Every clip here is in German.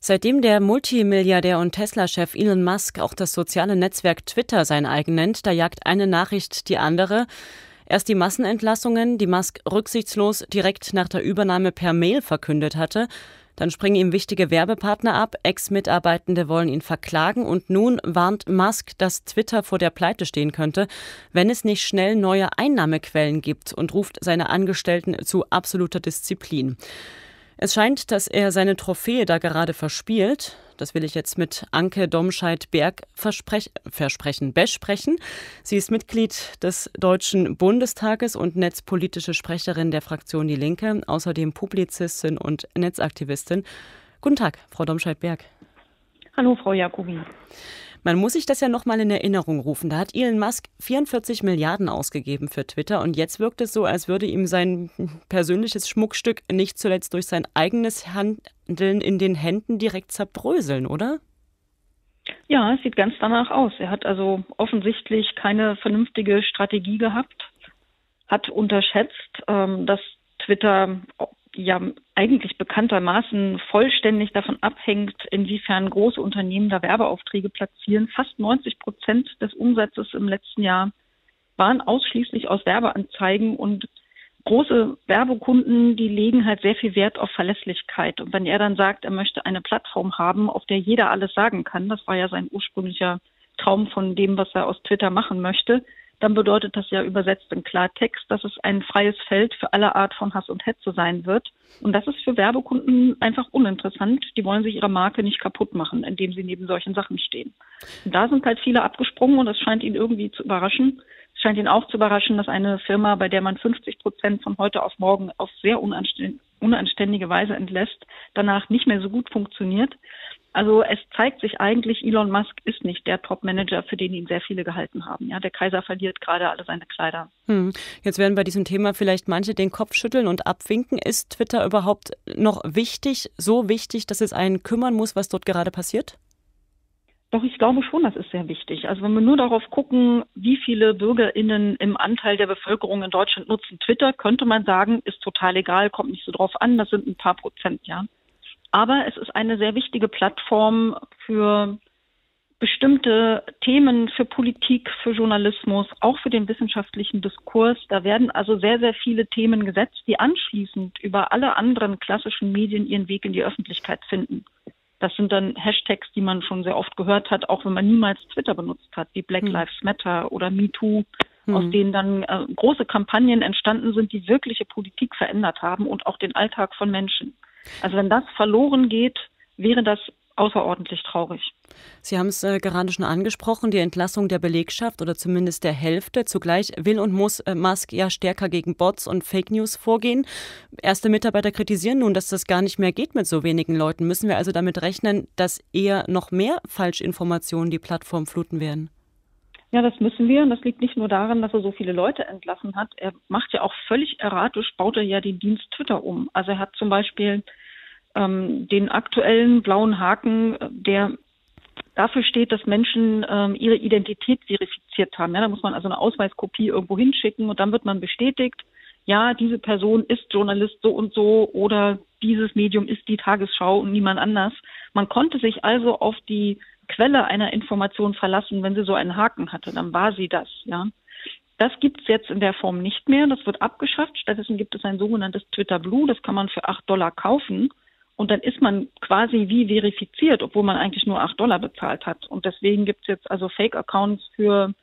Seitdem der Multimilliardär und Tesla-Chef Elon Musk auch das soziale Netzwerk Twitter sein eigen nennt, da jagt eine Nachricht die andere. Erst die Massenentlassungen, die Musk rücksichtslos direkt nach der Übernahme per Mail verkündet hatte. Dann springen ihm wichtige Werbepartner ab, Ex-Mitarbeitende wollen ihn verklagen und nun warnt Musk, dass Twitter vor der Pleite stehen könnte, wenn es nicht schnell neue Einnahmequellen gibt, und ruft seine Angestellten zu absoluter Disziplin. Es scheint, dass er seine Trophäe da gerade verspielt. Das will ich jetzt mit Anke Domscheit-Berg besprechen. Sie ist Mitglied des Deutschen Bundestages und netzpolitische Sprecherin der Fraktion Die Linke, außerdem Publizistin und Netzaktivistin. Guten Tag, Frau Domscheit-Berg. Hallo, Frau Jacobi. Man muss sich das ja noch mal in Erinnerung rufen. Da hat Elon Musk 44 Milliarden ausgegeben für Twitter und jetzt wirkt es so, als würde ihm sein persönliches Schmuckstück nicht zuletzt durch sein eigenes Handeln in den Händen direkt zerbröseln, oder? Ja, es sieht ganz danach aus. Er hat also offensichtlich keine vernünftige Strategie gehabt, hat unterschätzt, dass Twitter ja eigentlich bekanntermaßen vollständig davon abhängt, inwiefern große Unternehmen da Werbeaufträge platzieren. Fast 90% des Umsatzes im letzten Jahr waren ausschließlich aus Werbeanzeigen, und große Werbekunden, die legen halt sehr viel Wert auf Verlässlichkeit. Und wenn er dann sagt, er möchte eine Plattform haben, auf der jeder alles sagen kann, das war ja sein ursprünglicher Traum von dem, was er aus Twitter machen möchte, dann bedeutet das ja übersetzt in Klartext, dass es ein freies Feld für alle Art von Hass und Hetze sein wird. Und das ist für Werbekunden einfach uninteressant. Die wollen sich ihre Marke nicht kaputt machen, indem sie neben solchen Sachen stehen. Und da sind halt viele abgesprungen, und es scheint ihn irgendwie zu überraschen. Es scheint ihn auch zu überraschen, dass eine Firma, bei der man 50% von heute auf morgen auf sehr unanständige Weise entlässt, danach nicht mehr so gut funktioniert. Also es zeigt sich eigentlich, Elon Musk ist nicht der Top-Manager, für den ihn sehr viele gehalten haben. Ja, der Kaiser verliert gerade alle seine Kleider. Jetzt werden bei diesem Thema vielleicht manche den Kopf schütteln und abwinken. Ist Twitter überhaupt noch wichtig, so wichtig, dass es einen kümmern muss, was dort gerade passiert? Doch, ich glaube schon, das ist sehr wichtig. Also wenn wir nur darauf gucken, wie viele BürgerInnen im Anteil der Bevölkerung in Deutschland nutzen Twitter, könnte man sagen, ist total egal, kommt nicht so drauf an, das sind ein paar Prozent, ja. Aber es ist eine sehr wichtige Plattform für bestimmte Themen, für Politik, für Journalismus, auch für den wissenschaftlichen Diskurs. Da werden also sehr, sehr viele Themen gesetzt, die anschließend über alle anderen klassischen Medien ihren Weg in die Öffentlichkeit finden. Das sind dann Hashtags, die man schon sehr oft gehört hat, auch wenn man niemals Twitter benutzt hat, wie Black Lives Matter oder MeToo, aus denen dann große Kampagnen entstanden sind, die wirkliche Politik verändert haben und auch den Alltag von Menschen. Also wenn das verloren geht, wäre das außerordentlich traurig. Sie haben es gerade schon angesprochen, die Entlassung der Belegschaft oder zumindest der Hälfte. Zugleich will und muss Musk ja stärker gegen Bots und Fake News vorgehen. Erste Mitarbeiter kritisieren nun, dass das gar nicht mehr geht mit so wenigen Leuten. Müssen wir also damit rechnen, dass eher noch mehr Falschinformationen die Plattform fluten werden? Ja, das müssen wir. Und das liegt nicht nur daran, dass er so viele Leute entlassen hat. Er macht ja auch völlig erratisch, baut er ja den Dienst Twitter um. Also er hat zum Beispiel den aktuellen blauen Haken, der dafür steht, dass Menschen ihre Identität verifiziert haben. Ja, da muss man also eine Ausweiskopie irgendwo hinschicken und dann wird man bestätigt, ja, diese Person ist Journalist so und so oder dieses Medium ist die Tagesschau und niemand anders. Man konnte sich also auf die Quelle einer Information verlassen, wenn sie so einen Haken hatte, dann war sie das, ja. Das gibt es jetzt in der Form nicht mehr, das wird abgeschafft. Stattdessen gibt es ein sogenanntes Twitter Blue, das kann man für $8 kaufen. Und dann ist man quasi wie verifiziert, obwohl man eigentlich nur $8 bezahlt hat. Und deswegen gibt es jetzt also Fake-Accounts für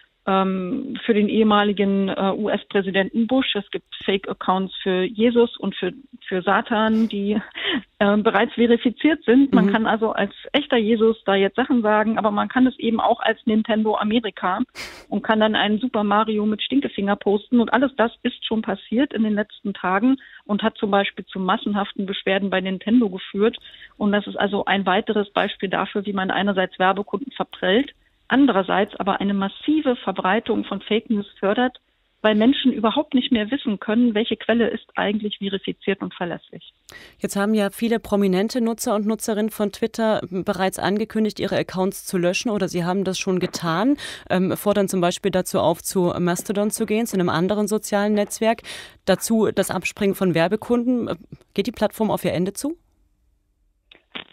den ehemaligen US-Präsidenten Bush. Es gibt Fake-Accounts für Jesus und für Satan, die bereits verifiziert sind. Man kann also als echter Jesus da jetzt Sachen sagen, aber man kann es eben auch als Nintendo Amerika und kann dann einen Super Mario mit Stinkefinger posten. Und alles das ist schon passiert in den letzten Tagen und hat zum Beispiel zu massenhaften Beschwerden bei Nintendo geführt. Und das ist also ein weiteres Beispiel dafür, wie man einerseits Werbekunden verprellt, andererseits aber eine massive Verbreitung von Fake News fördert, weil Menschen überhaupt nicht mehr wissen können, welche Quelle ist eigentlich verifiziert und verlässlich. Jetzt haben ja viele prominente Nutzer und Nutzerinnen von Twitter bereits angekündigt, ihre Accounts zu löschen oder sie haben das schon getan, fordern zum Beispiel dazu auf, zu Mastodon zu gehen, zu einem anderen sozialen Netzwerk, dazu das Abspringen von Werbekunden. Geht die Plattform auf ihr Ende zu?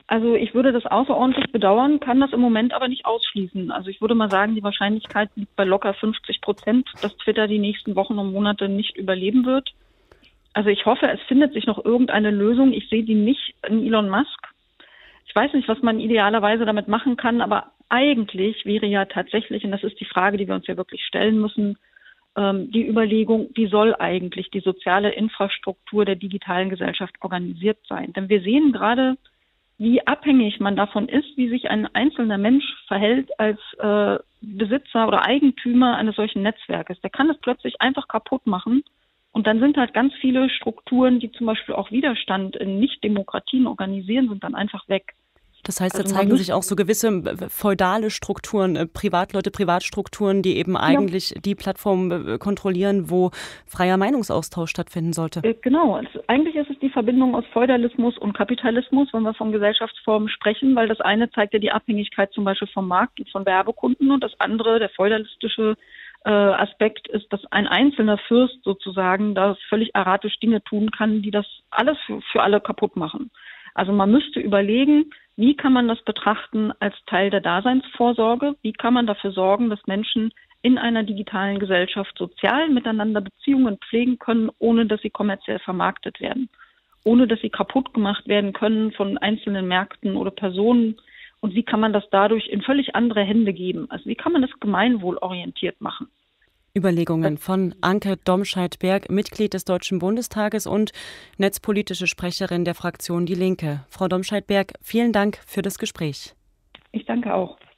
Also ich würde das außerordentlich bedauern, kann das im Moment aber nicht ausschließen. Also ich würde mal sagen, die Wahrscheinlichkeit liegt bei locker 50%, dass Twitter die nächsten Wochen und Monate nicht überleben wird. Also ich hoffe, es findet sich noch irgendeine Lösung. Ich sehe die nicht in Elon Musk. Ich weiß nicht, was man idealerweise damit machen kann, aber eigentlich wäre ja tatsächlich, und das ist die Frage, die wir uns ja wirklich stellen müssen, die Überlegung, wie soll eigentlich die soziale Infrastruktur der digitalen Gesellschaft organisiert sein? Denn wir sehen gerade, wie abhängig man davon ist, wie sich ein einzelner Mensch verhält als Besitzer oder Eigentümer eines solchen Netzwerkes. Der kann es plötzlich einfach kaputt machen. Und dann sind halt ganz viele Strukturen, die zum Beispiel auch Widerstand in Nicht-Demokratien organisieren, sind dann einfach weg. Das heißt, da zeigen sich auch so gewisse feudale Strukturen, Privatleute, Privatstrukturen, die eben eigentlich die Plattform kontrollieren, wo freier Meinungsaustausch stattfinden sollte. Genau. Also eigentlich ist es die Verbindung aus Feudalismus und Kapitalismus, wenn wir von Gesellschaftsformen sprechen, weil das eine zeigt ja die Abhängigkeit zum Beispiel vom Markt und von Werbekunden und das andere, der feudalistische Aspekt, ist, dass ein einzelner Fürst sozusagen da völlig erratisch Dinge tun kann, die das alles für alle kaputt machen. Also man müsste überlegen, wie kann man das betrachten als Teil der Daseinsvorsorge? Wie kann man dafür sorgen, dass Menschen in einer digitalen Gesellschaft sozial miteinander Beziehungen pflegen können, ohne dass sie kommerziell vermarktet werden, ohne dass sie kaputt gemacht werden können von einzelnen Märkten oder Personen? Und wie kann man das dadurch in völlig andere Hände geben? Also wie kann man das gemeinwohlorientiert machen? Überlegungen von Anke Domscheit-Berg, Mitglied des Deutschen Bundestages und netzpolitische Sprecherin der Fraktion Die Linke. Frau Domscheit-Berg, vielen Dank für das Gespräch. Ich danke auch.